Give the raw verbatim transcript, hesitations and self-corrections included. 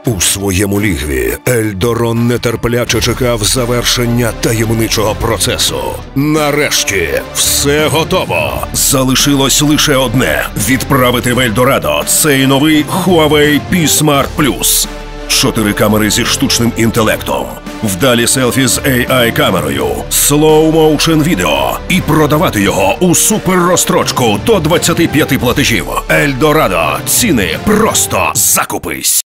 У своєму лігві Ельдорон нетерпляче чекав завершення таємничого процесу. Нарешті все готово. Залишилось лише одне – відправити в Ельдорадо цей новий Huawei P Smart Plus. Чотири камери зі штучним інтелектом, вдалі селфі з ей ай-камерою, слоу-моушен відео і продавати його у суперрозстрочку до двадцяти п'яти платежів. Ельдорадо. Ціни просто закупись.